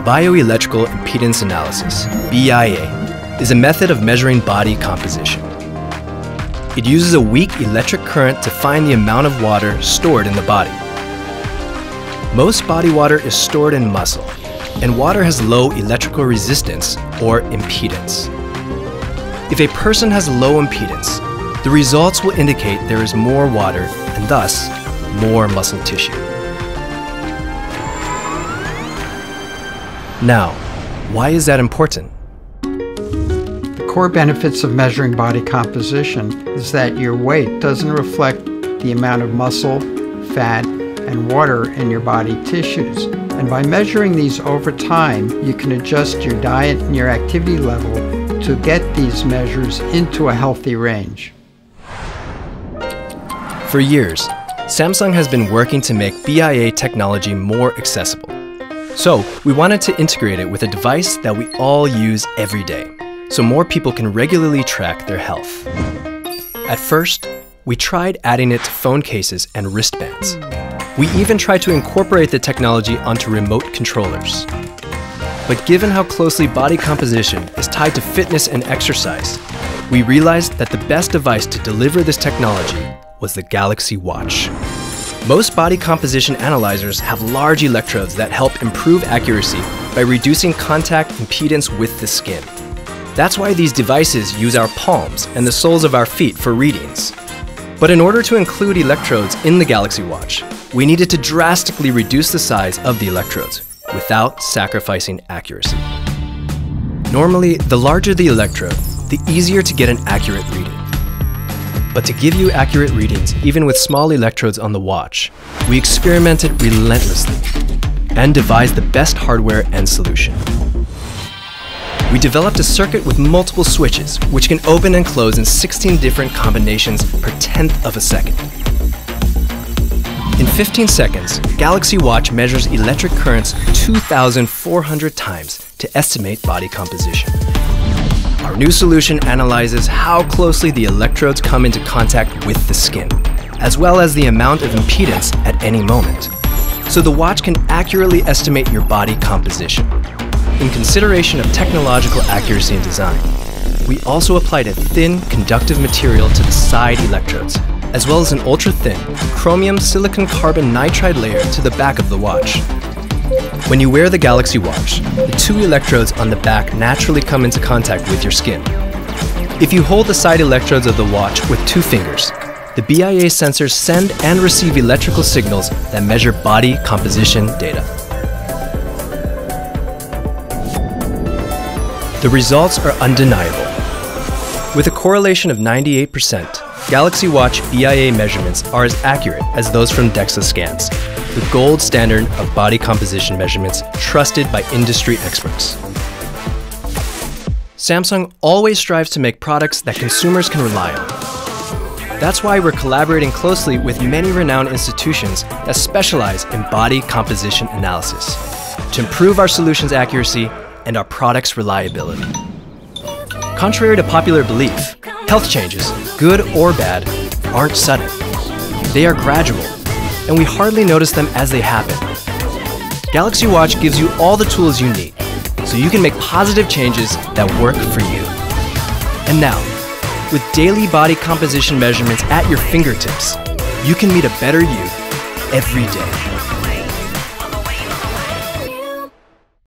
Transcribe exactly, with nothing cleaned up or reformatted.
Bioelectrical impedance analysis, B I A, is a method of measuring body composition. It uses a weak electric current to find the amount of water stored in the body. Most body water is stored in muscle, and water has low electrical resistance or impedance. If a person has low impedance, the results will indicate there is more water and thus more muscle tissue. Now, why is that important? The core benefits of measuring body composition is that your weight doesn't reflect the amount of muscle, fat, and water in your body tissues. And by measuring these over time, you can adjust your diet and your activity level to get these measures into a healthy range. For years, Samsung has been working to make B I A technology more accessible. So, we wanted to integrate it with a device that we all use every day, so more people can regularly track their health. At first, we tried adding it to phone cases and wristbands. We even tried to incorporate the technology onto remote controllers. But given how closely body composition is tied to fitness and exercise, we realized that the best device to deliver this technology was the Galaxy Watch. Most body composition analyzers have large electrodes that help improve accuracy by reducing contact impedance with the skin. That's why these devices use our palms and the soles of our feet for readings. But in order to include electrodes in the Galaxy Watch, we needed to drastically reduce the size of the electrodes without sacrificing accuracy. Normally, the larger the electrode, the easier to get an accurate reading. But to give you accurate readings, even with small electrodes on the watch, we experimented relentlessly and devised the best hardware and solution. We developed a circuit with multiple switches, which can open and close in sixteen different combinations per tenth of a second. In fifteen seconds, Galaxy Watch measures electric currents two thousand four hundred times to estimate body composition. Our new solution analyzes how closely the electrodes come into contact with the skin, as well as the amount of impedance at any moment. So the watch can accurately estimate your body composition. In consideration of technological accuracy and design, we also applied a thin, conductive material to the side electrodes, as well as an ultra-thin chromium silicon carbon nitride layer to the back of the watch. When you wear the Galaxy Watch, the two electrodes on the back naturally come into contact with your skin. If you hold the side electrodes of the watch with two fingers, the B I A sensors send and receive electrical signals that measure body composition data. The results are undeniable. With a correlation of ninety-eight percent, Galaxy Watch B I A measurements are as accurate as those from DEXA scans, the gold standard of body composition measurements trusted by industry experts. Samsung always strives to make products that consumers can rely on. That's why we're collaborating closely with many renowned institutions that specialize in body composition analysis to improve our solution's accuracy and our product's reliability. Contrary to popular belief, health changes, good or bad, aren't sudden. They are gradual, and we hardly notice them as they happen. Galaxy Watch gives you all the tools you need, so you can make positive changes that work for you. And now, with daily body composition measurements at your fingertips, you can meet a better you every day.